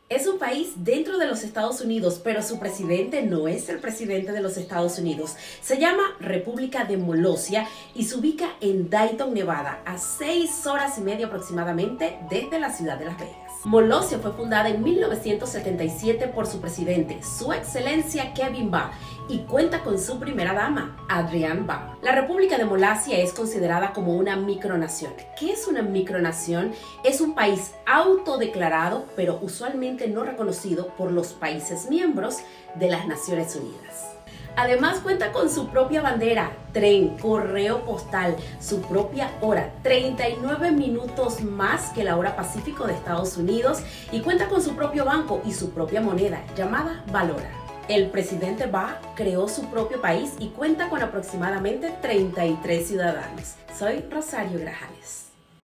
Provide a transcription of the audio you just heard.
Es un país dentro de los Estados Unidos, pero su presidente no es el presidente de los Estados Unidos. Se llama República de Molosia y se ubica en Dayton, Nevada, a 6 horas y media aproximadamente desde la ciudad de Las Vegas. Molosia fue fundada en 1977 por su presidente, Su Excelencia Kevin Baugh, y cuenta con su primera dama, Adrienne Baugh. La República de Molosia es considerada como una micronación. ¿Qué es una micronación? Es un país autodeclarado, pero usualmente no reconocido por los países miembros de las Naciones Unidas. Además cuenta con su propia bandera, tren, correo postal, su propia hora, 39 minutos más que la hora Pacífico de Estados Unidos, y cuenta con su propio banco y su propia moneda llamada Valora. El presidente Baugh creó su propio país y cuenta con aproximadamente 33 ciudadanos. Soy Rosario Grajales.